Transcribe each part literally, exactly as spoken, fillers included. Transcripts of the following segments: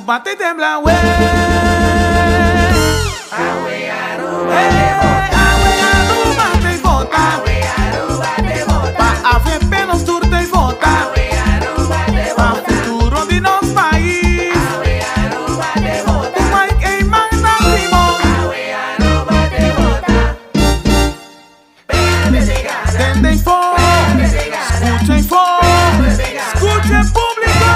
Aruba te tembla, wey. Awe, Aruba te bota. Awe, Aruba te bota. Awe, Aruba te bota. Pa haver penos tur te bota. Awe, Aruba te Pa bota. futuro di nos país. Awe, Aruba te bota. Mike e magna primo. Awe, Aruba te bota. Pégate de gana. Tende y fo. Pégate de gana. Escucha y fo. Pégate de gana. Escuche público.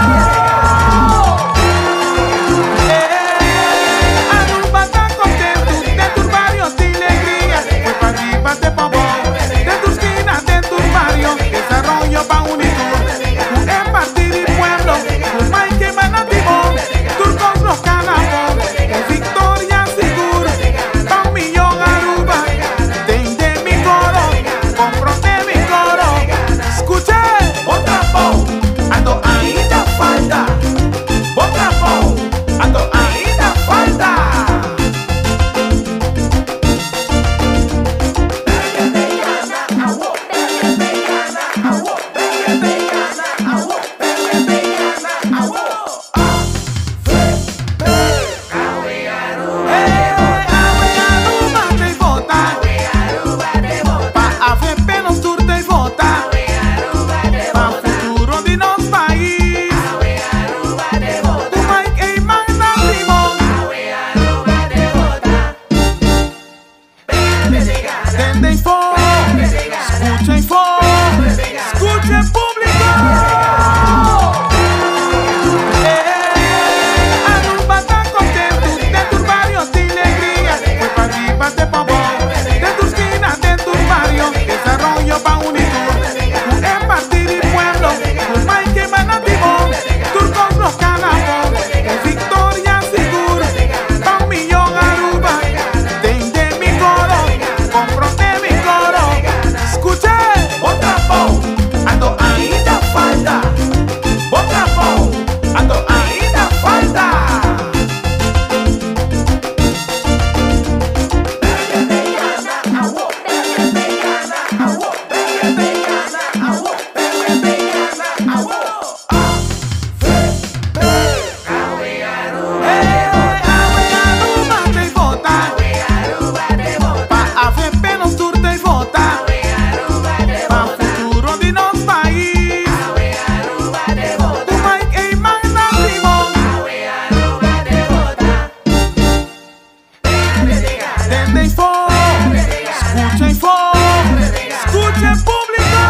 Eh, Aruba está contento de tus barrios de alegría. Fue pa' arriba de Pavón, de tus esquinas, de tus barrios. Desarrollo pa' Unitur, en partir y pueblo. Un Mike manativo, turcos los canapos. Victoria seguro, pa' un millón Aruba. Tende mi coro, compro de mi coro. Escuché, otra voz, ando ainda falta. Otra voz, ando ainda falta. Pégate de gana. Awo, pégate de gana. Awo, pégate de gana. Awo, pégate de gana. Awo. Awe, Aruba Eh, te bota. Awe, Aruba te bota. Awe, Aruba te bota. Pa' haver penos tur te bota. Awe, Aruba te Pa' bota. futuro di nos país. Awe, Aruba te bota. Un Mike e magna primo. Awe, Aruba te bota. Pégate de gana. Tende y fo. Escucha y fo. Escuche público. Eh, Aruba está contento de tus barrios de alegría. Fue pa' arriba de Pavón, de tus esquinas, de tus barrios. Desarrollo pa' Unitur, en partir y pueblo. Un Mike manativo, turcos los canapos. Victoria seguro, pa' un millón Aruba. Tende mi coro, compro de mi coro. Escuché, otra voz, ando ainda falta. Otra voz, ando ainda falta. Pégate de gana. Awo, pégate de gana. Awo, pégate de gana. Awo, pégate de gana. Awo. Awe, Aruba te bota. Awe, Aruba te bota. Awe, Aruba te bota. Pa' haver penos tur te bota. Awe, Aruba te Pa' bota. futuro di nos país. Awe, Aruba te bota. Un Mike e magna primo. Awe, Aruba te bota. Pégate de gana. Tende y fo. Escucha y fo. Escuche público.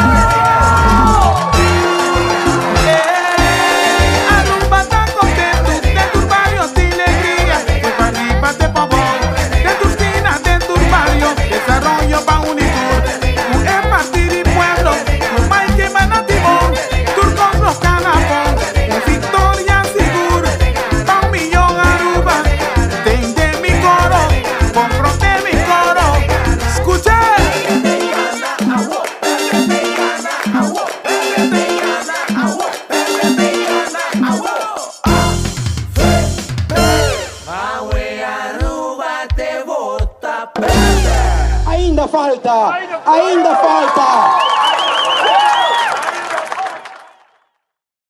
Eh, Aruba está contento de tus barrios de alegría. Fue pa' arriba de Pavón, de tus esquinas, de tus barrios. Desarrollo pa' Unitur, en partir y pueblo. Un Mike manativo, turcos los canapos. Victoria seguro, pa' un millón Aruba. Tende mi coro, compro de mi coro. Escuché. Awo, pégate de gana. Awo, pégate de gana. Awo, pégate de gana. Awo. Awe, Aruba te bota. Pégate. Ainda falta, ainda falta.